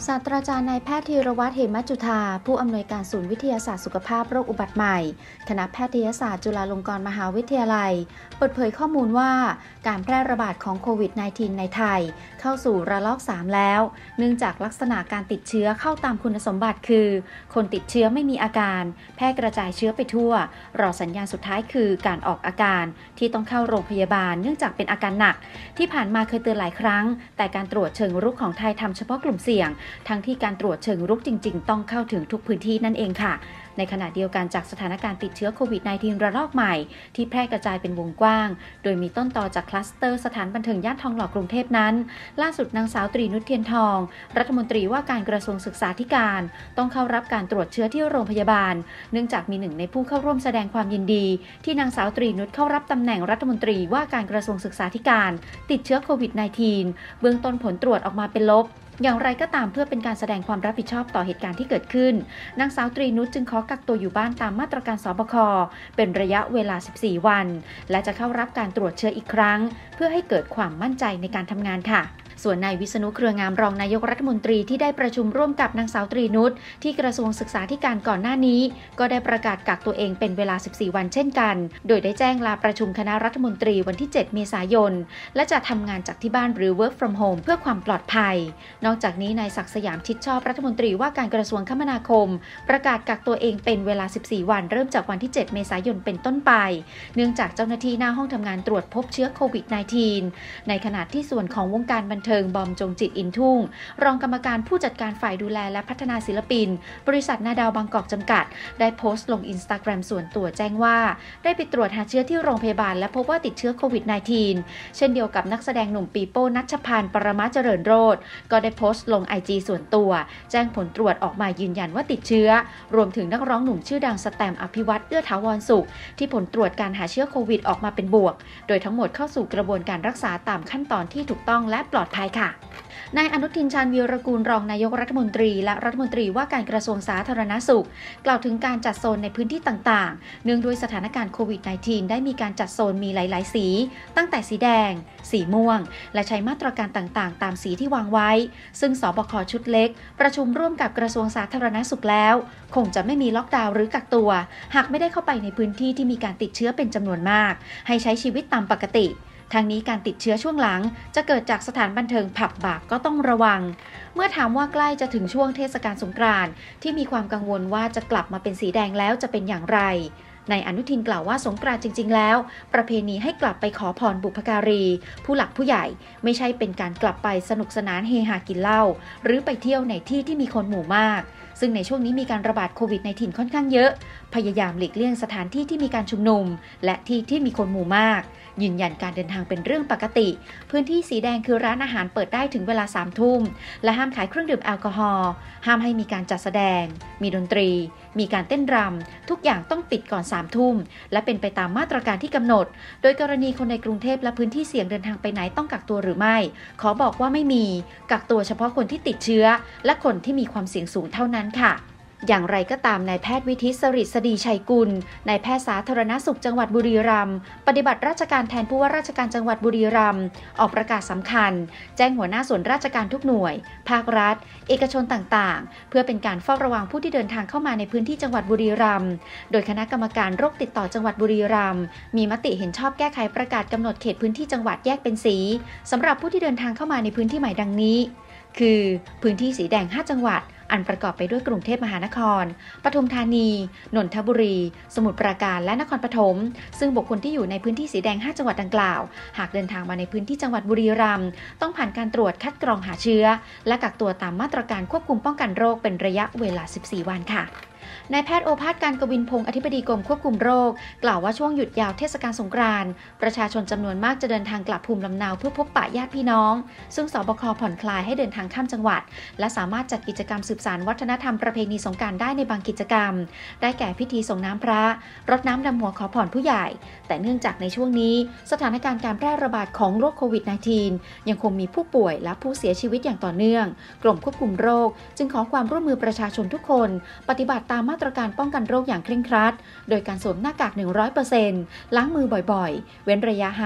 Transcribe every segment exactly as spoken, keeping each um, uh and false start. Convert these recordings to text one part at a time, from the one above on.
ศาสตราจารย์นายแพทย์ธีรวัฒน์เหมจุฑาผู้อำนวยการศูนย์วิทยาศาสตร์สุขภาพโรคอุบัติใหม่คณะแพทยศาสตร์จุฬาลงกรณ์มหาวิทยาลัยเปิดเผยข้อมูลว่าการแพร่ระบาดของโควิด สิบเก้า ในไทยเข้าสู่ระลอกสามแล้วเนื่องจากลักษณะการติดเชื้อเข้าตามคุณสมบัติคือคนติดเชื้อไม่มีอาการแพร่กระจายเชื้อไปทั่วรอสัญญาณสุดท้ายคือการออกอาการที่ต้องเข้าโรงพยาบาลเนื่องจากเป็นอาการหนักที่ผ่านมาเคยเตือนหลายครั้งแต่การตรวจเชิงรุกของไทยทำเฉพาะกลุ่มเสี่ยงทั้งที่การตรวจเชิงรุกจริงๆต้องเข้าถึงทุกพื้นที่นั่นเองค่ะในขณะเดียวกันจากสถานการณ์ติดเชื้อโควิด สิบเก้า ระลอกใหม่ที่แพร่กระจายเป็นวงกว้างโดยมีต้นตอจากคลัสเตอร์สถานบันเทิงย่านทองหล่อกรุงเทพนั้นล่าสุดนางสาวตรีนุชเทียนทองรัฐมนตรีว่าการกระทรวงศึกษาธิการต้องเข้ารับการตรวจเชื้อที่โรงพยาบาลเนื่องจากมีหนึ่งในผู้เข้าร่วมแสดงความยินดีที่นางสาวตรีนุชเข้ารับตำแหน่งรัฐมนตรีว่าการกระทรวงศึกษาธิการติดเชื้อโควิด สิบเก้า เบื้องต้นผลตรวจออกมาเป็นลบอย่างไรก็ตามเพื่อเป็นการแสดงความรับผิดชอบต่อเหตุการณ์ที่เกิดขึ้นนางสาวตรีนุชจึงขอกักตัวอยู่บ้านตามมาตรการสบคเป็นระยะเวลาสิบสี่วันและจะเข้ารับการตรวจเชื้ออีกครั้งเพื่อให้เกิดความมั่นใจในการทำงานค่ะส่วนนายวิษณุเครืองามรองนายกรัฐมนตรีที่ได้ประชุมร่วมกับนางสาวตรีนุชที่กระทรวงศึกษาธิการก่อนหน้านี้ก็ได้ประกาศกักตัวเองเป็นเวลาสิบสี่วันเช่นกันโดยได้แจ้งลาประชุมคณะรัฐมนตรีวันที่เจ็ดเมษายนและจะทำงานจากที่บ้านหรือ work from home เพื่อความปลอดภัยนอกจากนี้นายศักดิ์สยามชิดชอบรัฐมนตรีว่าการกระทรวงคมนาคมประกาศกักตัวเองเป็นเวลาสิบสี่วันเริ่มจากวันที่เจ็ดเมษายนเป็นต้นไปเนื่องจากเจ้าหน้าที่หน้าห้องทำงานตรวจพบเชื้อโควิด สิบเก้า ในขณะที่ส่วนของวงการบันเทิงบอมจงจิตอินทุ่งรองกรรมการผู้จัดการฝ่ายดูแลและพัฒนาศิลปินบริษัทนาดาวบางกอกจำกัดได้โพสต์ลงอินสตาแกรมส่วนตัวแจ้งว่าได้ไปตรวจหาเชื้อที่โรงพยาบาลและพบว่าติดเชื้อโควิด สิบเก้า เช่นเดียวกับนักแสดงหนุ่มปีโป้ณัชพันธ์ปรมาเจริญโรจน์ก็ได้โพสต์ลง ไอ จี ส่วนตัวแจ้งผลตรวจออกมายืนยันว่าติดเชื้อรวมถึงนักร้องหนุ่มชื่อดังสแตมป์อภิวัตรเอื้อถาวรสุขที่ผลตรวจการหาเชื้อโควิดออกมาเป็นบวกโดยทั้งหมดเข้าสู่กระบวนการรักษาตามขั้นตอนที่ถูกต้องและปลอดภัยค่ะนายอนุทินชาญวีรกูลรองนายกรัฐมนตรีและรัฐมนตรีว่าการกระทรวงสาธารณสุขกล่าวถึงการจัดโซนในพื้นที่ต่างๆเนื่องด้วยสถานการณ์โควิด สิบเก้า ได้มีการจัดโซนมีหลายๆสีตั้งแต่สีแดงสีม่วงและใช้มาตรการต่างๆตามสีที่วางไว้ซึ่งสบคชุดเล็กประชุมร่วมกับกระทรวงสาธารณสุขแล้วคงจะไม่มีล็อกดาวน์หรือกักตัวหากไม่ได้เข้าไปในพื้นที่ที่มีการติดเชื้อเป็นจำนวนมากให้ใช้ชีวิตตามปกติทางนี้การติดเชื้อช่วงหลังจะเกิดจากสถานบันเทิงผับบาร์ก็ต้องระวังเมื่อถามว่าใกล้จะถึงช่วงเทศกาลสงกรานต์ที่มีความกังวลว่าจะกลับมาเป็นสีแดงแล้วจะเป็นอย่างไรนายอนุทินกล่าวว่าสงกรานต์จริงๆแล้วประเพณีให้กลับไปขอพรบุพการีผู้หลักผู้ใหญ่ไม่ใช่เป็นการกลับไปสนุกสนานเฮฮากินเหล้าหรือไปเที่ยวในที่ที่มีคนหมู่มากซึ่งในช่วงนี้มีการระบาดโควิด สิบเก้า ค่อนข้างเยอะพยายามหลีกเลี่ยงสถานที่ที่มีการชุมนุมและที่ที่มีคนหมู่มากยืนยันการเดินทางเป็นเรื่องปกติพื้นที่สีแดงคือร้านอาหารเปิดได้ถึงเวลาสามทุ่มและห้ามขายเครื่องดื่มแอลกอฮอล์ห้ามให้มีการจัดแสดงมีดนตรีมีการเต้นรำทุกอย่างต้องปิดก่อนสามทุ่มและเป็นไปตามมาตรการที่กำหนดโดยกรณีคนในกรุงเทพและพื้นที่เสี่ยงเดินทางไปไหนต้องกักตัวหรือไม่ขอบอกว่าไม่มีกักตัวเฉพาะคนที่ติดเชื้อและคนที่มีความเสี่ยงสูงเท่านั้นค่ะอย่างไรก็ตามนายแพทย์วิทิตสฤษฎีชัยกุลนายแพทย์สาธารณสุขจังหวัดบุรีรัมย์ปฏิบัติราชการแทนผู้ว่าราชการจังหวัดบุรีรัมย์ออกประกาศสำคัญแจ้งหัวหน้าส่วนราชการทุกหน่วยภาครัฐเอกชนต่างๆเพื่อเป็นการเฝ้าระวังผู้ที่เดินทางเข้ามาในพื้นที่จังหวัดบุรีรัมย์โดยคณะกรรมการโรคติดต่อจังหวัดบุรีรัมย์มีมติเห็นชอบแก้ไขประกาศกำหนดเขตพื้นที่จังหวัดแยกเป็นสีสำหรับผู้ที่เดินทางเข้ามาในพื้นที่ใหม่ดังนี้คือพื้นที่สีแดงห้าจังหวัดอันประกอบไปด้วยกรุงเทพมหานครปทุมธานีนนทบุรีสมุทรปราการและนครปฐมซึ่งบุคคลที่อยู่ในพื้นที่สีแดงห้าจังหวัดดังกล่าวหากเดินทางมาในพื้นที่จังหวัดบุรีรัมย์ต้องผ่านการตรวจคัดกรองหาเชื้อและกักตัวตามมาตรการควบคุมป้องกันโรคเป็นระยะเวลาสิบสี่วันค่ะนายแพทย์โอภาสการกวินพงศ์อธิบดีกรมควบคุมโรคกล่าวว่าช่วงหยุดยาวเทศกาลสงกรานต์ประชาชนจำนวนมากจะเดินทางกลับภูมิลำเนาเพื่อพบปะญาติพี่น้องซึ่งสบคผ่อนคลายให้เดินทางข้ามจังหวัดและสามารถจัดกิจกรรมสืบสานวัฒนธรรมประเพณีสงกรานต์ได้ในบางกิจกรรมได้แก่พิธีส่งน้ำพระรดน้ำดำหัวขอพรผู้ใหญ่แต่เนื่องจากในช่วงนี้สถานการณ์การแพร่ระบาดของโรคโควิด สิบเก้า ยังคงมีผู้ป่วยและผู้เสียชีวิตอย่างต่อเนื่องกรมควบคุมโรคจึงขอความร่วมมือประชาชนทุกคนปฏิบัติตามมาตรการป้องกันโรคอย่างเคร่งครัดโดยการสวมหน้ากาก หนึ่งร้อยเปอร์เซ็นต์ ล้างมือบ่อยๆเว้นระยะห่าง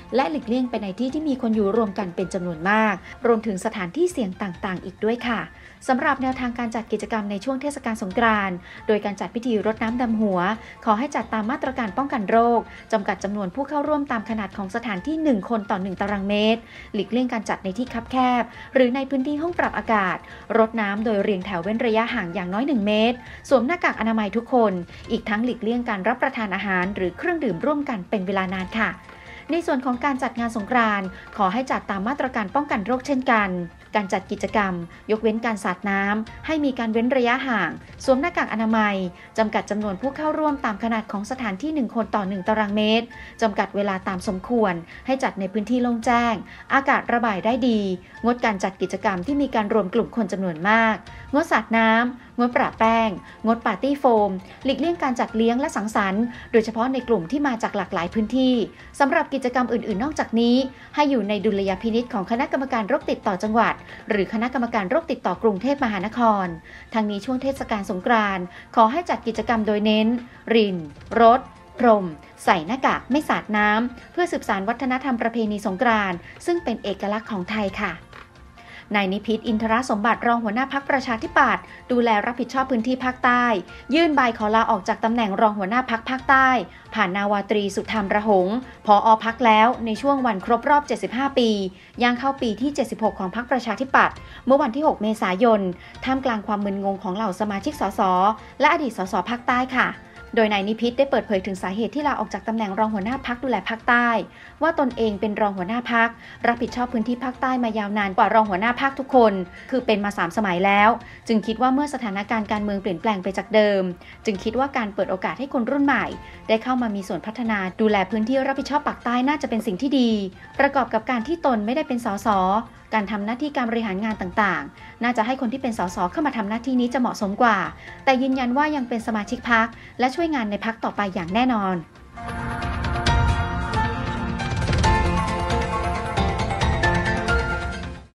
และหลีกเลี่ยงไปในที่ที่มีคนอยู่รวมกันเป็นจำนวนมากรวมถึงสถานที่เสี่ยงต่างๆอีกด้วยค่ะสำหรับแนวทางการจัดกิจกรรมในช่วงเทศกาลสงกรานต์โดยการจัดพิธีรดน้ำดำหัวขอให้จัดตามมาตรการป้องกันโรคจำกัดจำนวนผู้เข้าร่วมตามขนาดของสถานที่หนึ่งคนต่อหนึ่งตารางเมตรหลีกเลี่ยงการจัดในที่คับแคบหรือในพื้นที่ห้องปรับอากาศรดน้ำโดยเรียงแถวเว้นระยะห่างอย่างน้อยหนึ่งเมตรสวมหน้ากากอนามัยทุกคนอีกทั้งหลีกเลี่ยงการรับประทานอาหารหรือเครื่องดื่มร่วมกันเป็นเวลานานค่ะในส่วนของการจัดงานสงกรานต์ขอให้จัดตามมาตรการป้องกันโรคเช่นกันการจัดกิจกรรมยกเว้นการสาดน้ำให้มีการเว้นระยะห่างสวมหน้ากากอนามัยจำกัดจำนวนผู้เข้าร่วมตามขนาดของสถานที่หนึ่งคนต่อหนึ่งตารางเมตรจำกัดเวลาตามสมควรให้จัดในพื้นที่โล่งแจ้งอากาศระบายได้ดีงดการจัดกิจกรรมที่มีการรวมกลุ่มคนจำนวนมากงดสาดน้ำงดประแป้งงดปาร์ตี้โฟมหลีกเลี่ยงการจัดเลี้ยงและสังสรรค์โดยเฉพาะในกลุ่มที่มาจากหลากหลายพื้นที่สำหรับกิจกรรมอื่นๆนอกจากนี้ให้อยู่ในดุลยพินิจของคณะกรรมการโรคติดต่อจังหวัดหรือคณะกรรมการโรคติดต่อกรุงเทพมหานครทั้งนี้ช่วงเทศกาลสงกรานต์ขอให้จัดกิจกรรมโดยเน้นรินรดพรมใส่หน้ากากไม่สาดน้ำเพื่อสืบสานวัฒนธรรมประเพณีสงกรานต์ซึ่งเป็นเอกลักษณ์ของไทยค่ะนายนิพิษอินทรสมบัติรองหัวหน้าพรรคประชาธิปัตย์ดูแลรับผิดชอบพื้นที่ภาคใต้ยื่นใบขอลาออกจากตำแหน่งรองหัวหน้าพรรคภาคใต้ผ่านนาวาตรีสุธรรมระหงผอ.พรรคแล้วในช่วงวันครบรอบเจ็ดสิบห้าปีย่างเข้าปีที่เจ็ดสิบหกของพรรคประชาธิปัตย์เมื่อวันที่หกเมษายนท่ามกลางความมึนงงของเหล่าสมาชิกสสและอดีตสสภาคใต้ค่ะโดยนายนิพิษได้เปิดเผยถึงสาเหตุที่ลาออกจากตำแหน่งรองหัวหน้าพรรคดูแลภาคใต้ว่าตนเองเป็นรองหัวหน้าพรรครับผิดชอบพื้นที่ภาคใต้มายาวนานกว่ารองหัวหน้าพรรคทุกคนคือเป็นมาสามสมัยแล้วจึงคิดว่าเมื่อสถานการณ์การเมืองเปลี่ยนแปลงไปจากเดิมจึงคิดว่าการเปิดโอกาสให้คนรุ่นใหม่ได้เข้ามามีส่วนพัฒนาดูแลพื้นที่รับผิดชอบภาคใต้น่าจะเป็นสิ่งที่ดีประกอบกับการที่ตนไม่ได้เป็นสสการทำหน้าที่การบริหารงานต่างๆน่าจะให้คนที่เป็นสสเข้ามาทำหน้าที่นี้จะเหมาะสมกว่าแต่ยืนยันว่ายังเป็นสมาชิกพรรคและช่วยงานในพรรคต่อไปอย่างแน่นอน